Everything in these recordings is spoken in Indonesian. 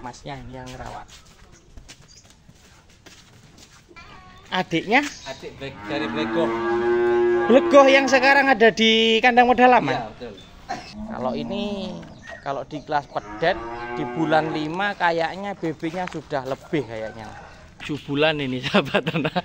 masnya ini yang ngerawat. Adiknya? Adik dari Blegoh. Blegoh yang sekarang ada di kandang pedalaman. Iya, betul. Kalau ini kalau di kelas pedet di bulan 5 kayaknya BB-nya sudah lebih kayaknya. 7 bulan ini sahabat ternak.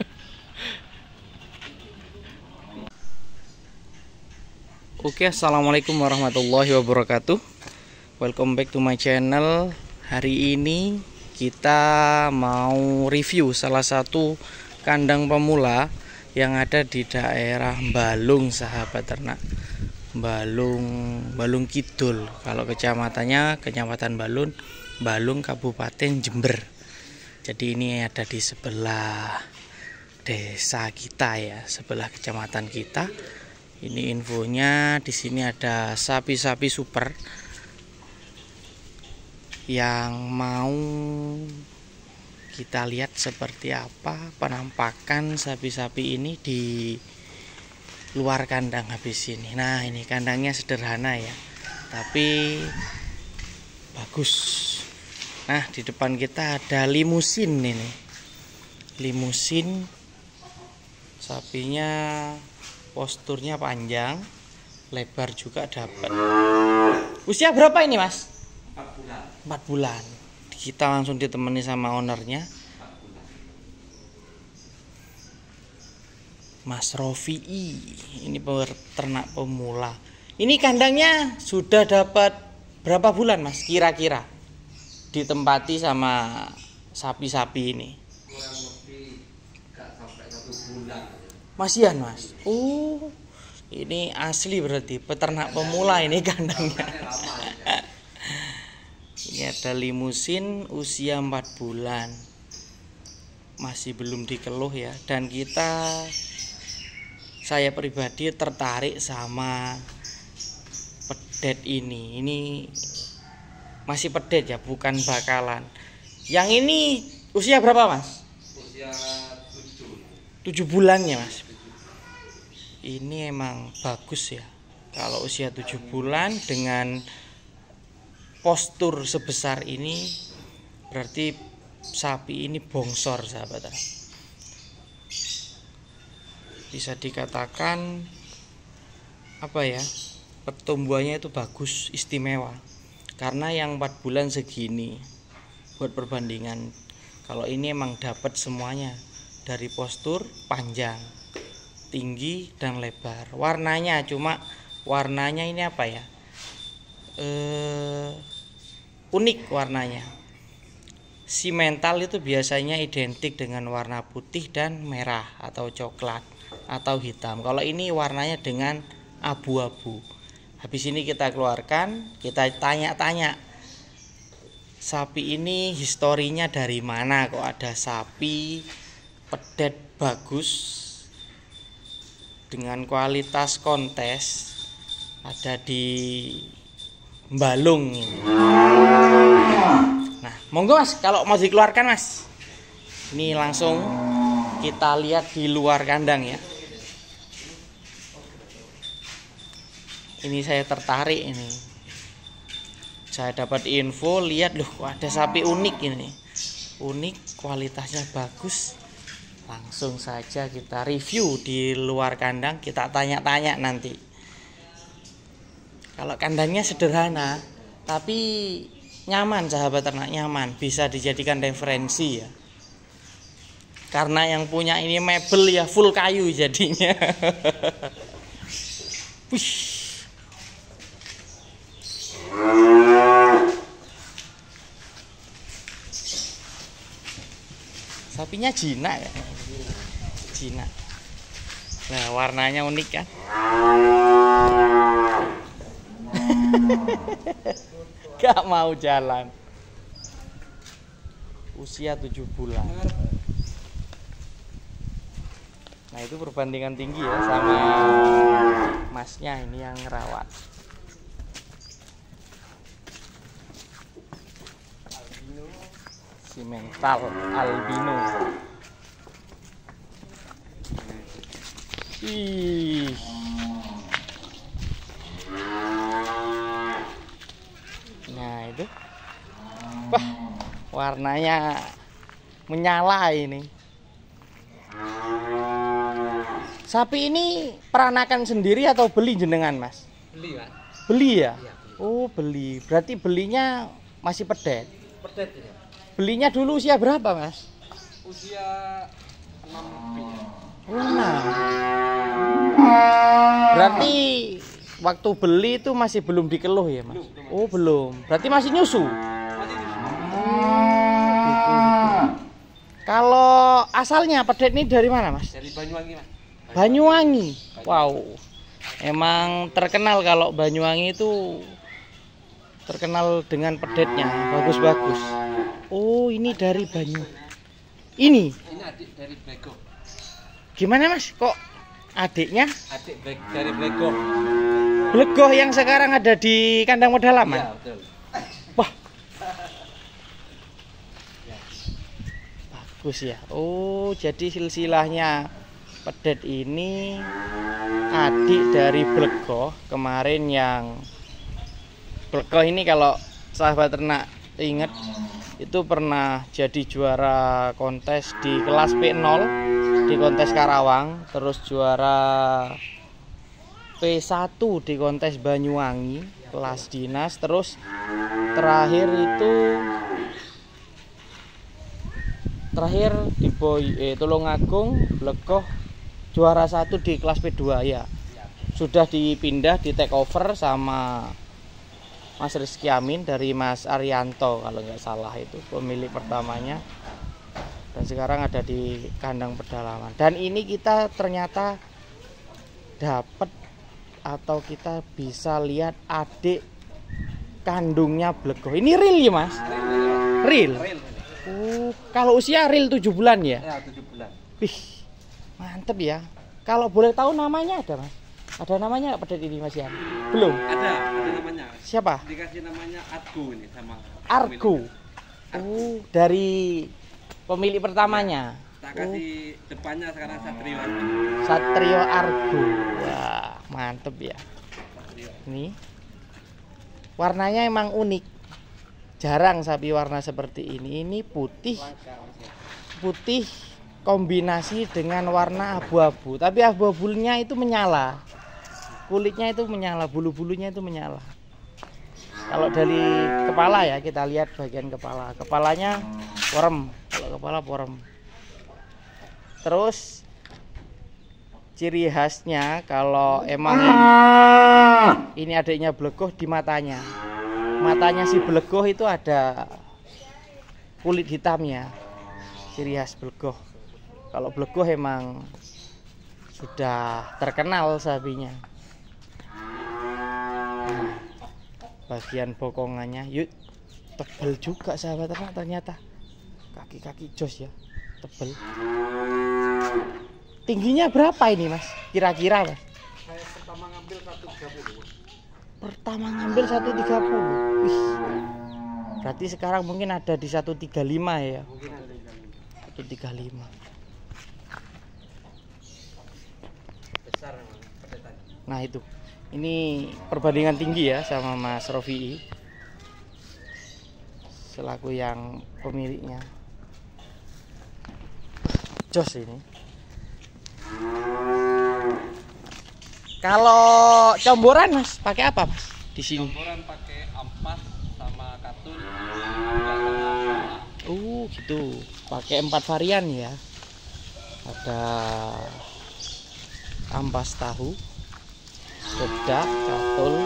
Oke, assalamualaikum warahmatullahi wabarakatuh. Welcome back to my channel. Hari ini kita mau review salah satu kandang pemula yang ada di daerah Balung, sahabat ternak. Balung Kidul. Kalau kecamatannya Kecamatan Balung, Kabupaten Jember. Jadi ini ada di sebelah desa kita ya, sebelah kecamatan kita. Ini infonya, di sini ada sapi-sapi super yang mau kita lihat seperti apa penampakan sapi-sapi ini di luar kandang habis ini. Nah, ini kandangnya sederhana ya, tapi bagus. Nah, di depan kita ada limusin ini. Limusin, sapinya posturnya panjang, lebar juga dapat. Usia berapa ini, Mas? 4 bulan. 4 bulan. Kita langsung ditemani sama ownernya, Mas Rofi'i. Ini peternak pemula. Ini kandangnya sudah dapat berapa bulan, Mas? Kira-kira ditempati sama sapi-sapi ini. Kurang lebih gak sampai 1 bulan. Masihan, Mas. Oh, ini asli berarti peternak pemula ini kandangnya. Ini ada limusin usia 4 bulan. Masih belum dikeluh ya. Dan saya pribadi tertarik sama pedet ini. Ini masih pedet ya, bukan bakalan. Yang ini usia berapa, Mas? Usia 7 bulannya, Mas. Ini emang bagus ya. Kalau usia 7 bulan dengan postur sebesar ini berarti sapi ini bongsor, sahabat. Bisa dikatakan apa ya, pertumbuhannya itu bagus, istimewa. Karena yang 4 bulan segini, buat perbandingan, kalau ini emang dapat semuanya, dari postur panjang, tinggi dan lebar. Warnanya ini apa ya, unik warnanya. Simental itu biasanya identik dengan warna putih dan merah atau coklat atau hitam. Kalau ini warnanya dengan abu-abu. Habis ini kita keluarkan, kita tanya-tanya sapi ini historinya dari mana, kok ada sapi pedet bagus dengan kualitas kontes ada di Balung ini. Nah, monggo Mas, kalau mau dikeluarkan, Mas. Ini langsung kita lihat di luar kandang ya. Ini saya tertarik ini. Saya dapat info, lihat loh, ada sapi unik ini. Unik, kualitasnya bagus. Langsung saja kita review di luar kandang, kita tanya-tanya nanti. Kalau kandangnya sederhana, tapi nyaman, sahabat ternak, nyaman, bisa dijadikan referensi ya. Karena yang punya ini mebel ya, full kayu jadinya. Sapinya jinak ya. Jinak. Nah, warnanya unik kan? Gak mau jalan. Usia 7 bulan. Nah, itu perbandingan tinggi ya sama masnya ini yang ngerawat. Simental albino. Ih. Nah, itu Wah, warnanya menyala ini. Sapi ini peranakan sendiri atau beli jenengan, Mas? Beli, Mas. Beli ya? Iya, beli. Oh, beli. Berarti belinya masih pedet. Pedet ya. Belinya dulu usia berapa, Mas? Usia 6 lebih ya. Oh, 6. Berarti waktu beli itu masih belum dikeluh ya, Mas? Belum. Oh, belum. Berarti masih nyusu. Masih di sini. Gitu. Kalau asalnya pedet ini dari mana, Mas? Dari Banyuwangi, Mas. Banyuwangi. Wow. Emang terkenal kalau Banyuwangi itu terkenal dengan pedetnya, bagus-bagus. Oh, ini dari Ini Ini adik dari Blego. gimana, Mas? Kok adiknya Adik dari Blego. Blegoh yang sekarang ada di kandang pedalaman? Iya, betul. Wah, bagus ya. Oh, jadi silsilahnya pedet ini adik dari Blegoh. Kemarin yang Blegoh ini kalau sahabat ternak ingat itu pernah jadi juara kontes di kelas P0 di kontes Karawang, terus juara P1 di kontes Banyuwangi kelas dinas, terus terakhir di Tulungagung Blegoh juara 1 di kelas P2 ya. Sudah dipindah di take over sama Mas Rizky Amin dari Mas Arianto kalau nggak salah, itu pemilik pertamanya, dan sekarang ada di kandang pedalaman. Dan ini kita ternyata dapat atau kita bisa lihat adik kandungnya Blegoh. Ini real ya, Mas? Real. Real. Oh, kalau usia real 7 bulan ya? Ya, 7 bulan. Wih, mantep ya. Kalau boleh tahu namanya ada, Mas? Ada namanya nggak pedet ini, Mas Yan? Belum. Ada namanya. Siapa? Dikasih namanya Argo ini sama Argo. pemiliknya. Oh, dari pemilik pertamanya. Tak kasih depannya sekarang Satrio Argo. Satrio Argo. Wah, mantep ya. Satrio. Ini warnanya emang unik. Jarang sapi warna seperti ini. Ini putih. Putih kombinasi dengan warna abu-abu. Tapi abu-abunya itu menyala. Kulitnya itu menyala, bulu-bulunya itu menyala. Kalau dari kepala ya, kita lihat bagian kepala. Kepalanya porem. Kalau kepala porem. Terus ciri khasnya kalau emang ini adiknya Blegoh di matanya. Matanya si Blegoh itu ada kulit hitamnya. Ciri khas Blegoh. Kalau Blegoh emang sudah terkenal sapinya. Nah, bagian bokongannya yuk tebel juga sahabat ternak, ternyata kaki-kaki jos ya, tebel. Tingginya berapa ini, Mas? Kira-kira, Mas? Saya pertama ngambil 130. Pertama ngambil 130. Wih. Berarti sekarang mungkin ada di 135 ya. Mungkin ada 135. besar memang pedetan. Nah, itu. Ini perbandingan tinggi ya sama Mas Rofi selaku yang pemiliknya. Jos ini. Kalau comboran, Mas, pakai apa, Mas? Di sini. Campuran pakai ampas sama katun. Gitu. Pakai 4 varian ya. Ada ampas tahu, dedak, katul.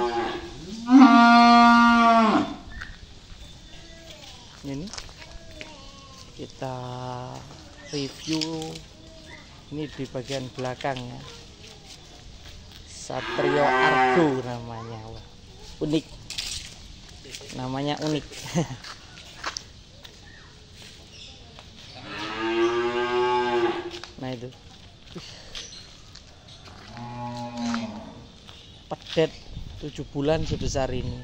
Ini kita review ini di bagian belakangnya. Satrio Argo namanya. Wah, unik. Namanya unik. Nah, itu. Pedet 7 bulan sebesar ini.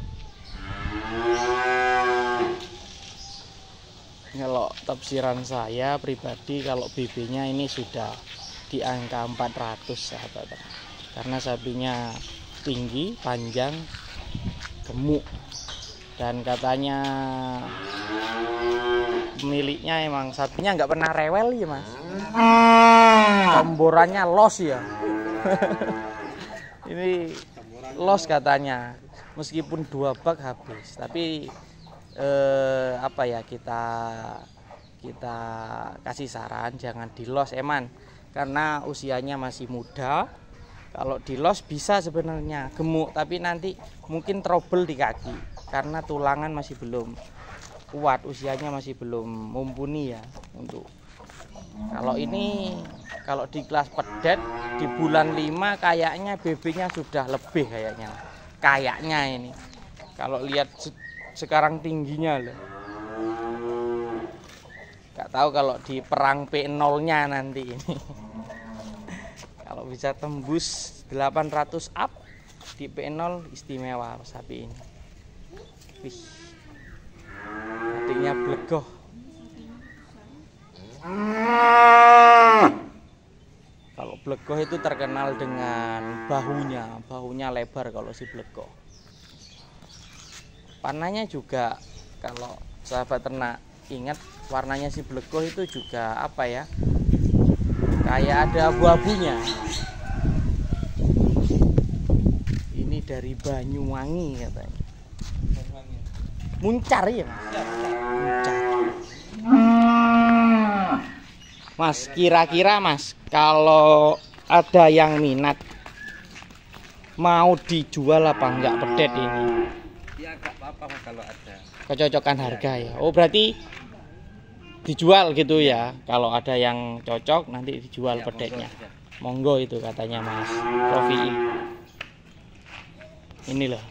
Kalau tafsiran saya pribadi, kalau BB-nya ini sudah di angka 400 sahabat. Karena sapinya tinggi, panjang, gemuk, dan katanya pemiliknya emang sapinya nggak pernah rewel ya mas. Tomborannya los ya. Ini los katanya, meskipun 2 bak habis, tapi apa ya, kita kasih saran jangan dilos eman, karena usianya masih muda. Kalau dilos bisa sebenarnya gemuk, tapi nanti mungkin trouble di kaki karena tulangan masih belum kuat, usianya masih belum mumpuni ya untuk. Kalau ini, kalau di kelas pedet di bulan 5 kayaknya BB-nya sudah lebih kayaknya ini. Kalau lihat sekarang tingginya loh. Gak tahu kalau di perang P0-nya nanti ini. Kalau bisa tembus 800 up di P0 istimewa sapi ini. Wih. Artinya blegoh. Kalau blegoh itu terkenal dengan bahunya lebar kalau si blegoh. Warnanya juga, kalau sahabat ternak ingat, warnanya si blegoh itu juga apa ya, kayak ada abu-abunya. Ini dari Banyuwangi katanya. Muncar ya mas? Muncar. Mas, kira-kira mas, kalau ada yang minat mau dijual apa enggak pedet ini? Ya enggak apa-apa mas kalau ada. Kecocokan harga ya. Oh berarti dijual gitu ya. Kalau ada yang cocok nanti dijual ya, pedetnya. Monggo itu katanya Mas Rofi. Ini loh.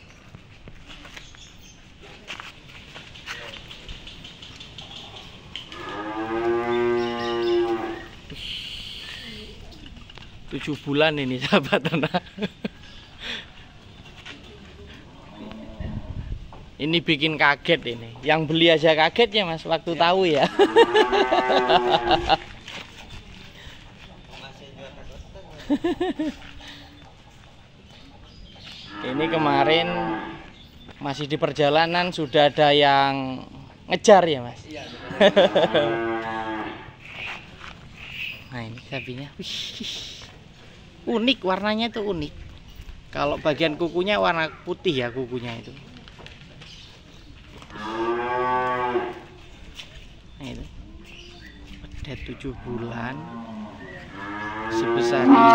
Tujuh bulan ini sahabat ternak. Ini bikin kaget ini. Yang beli aja kaget ya mas waktu tahu ya. Ini kemarin masih di perjalanan sudah ada yang ngejar ya mas. Nah ini sapinya. Unik, warnanya tuh unik. Kalau bagian kukunya warna putih ya, kukunya itu. Nah itu pedet 7 bulan sebesar ini.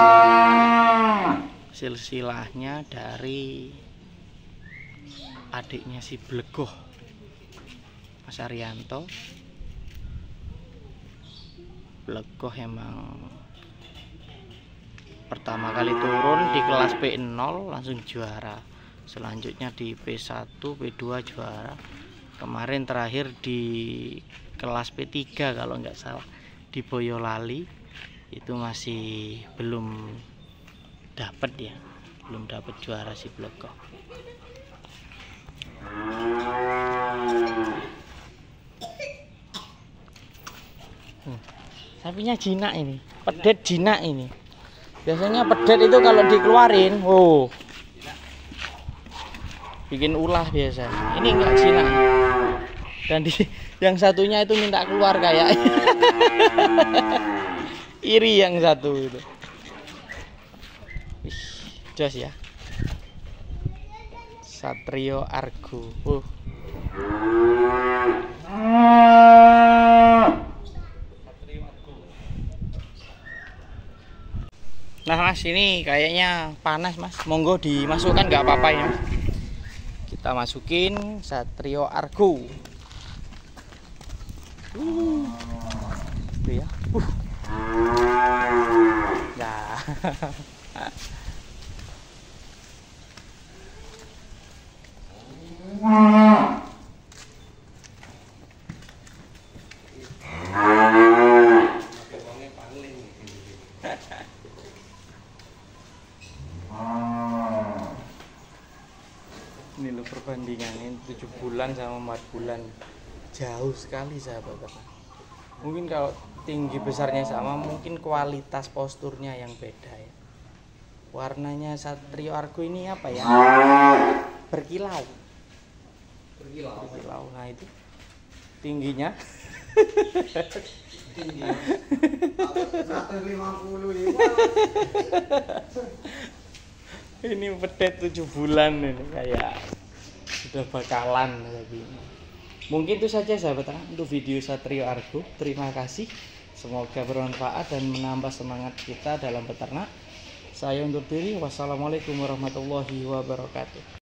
Silsilahnya dari adiknya si Blegoh, Mas Arianto. Blegoh emang pertama kali turun di kelas P0 langsung juara, selanjutnya di P1, P2 juara, kemarin terakhir di kelas P3 kalau nggak salah di Boyolali itu masih belum dapat ya, belum dapat juara si Blegoh. Sapinya jinak ini, pedet jinak ini. Biasanya pedet itu kalau dikeluarin, bikin ulah biasa. Ini enggak jinak. Dan yang satunya itu minta keluar kayak. Iri yang satu itu. Jos ya. Satrio Argo. Nah mas, ini kayaknya panas mas, monggo dimasukkan nggak apa-apa ya mas. Kita masukin Satrio Argo. Itu ya. Nah. Ini loh perbandingannya 7 bulan sama 4 bulan, jauh sekali sahabat. Mungkin kalau tinggi besarnya sama, mungkin kualitas posturnya yang beda ya. Warnanya Satrio Argo ini apa ya, berkilau. Nah itu tingginya Ini 155. Ini pedet 7 bulan ini kayak sudah bakalan kayak gini. Mungkin itu saja sahabat ternak untuk video Satrio Argo. Terima kasih. Semoga bermanfaat dan menambah semangat kita dalam beternak. Saya undur diri. Wassalamualaikum warahmatullahi wabarakatuh.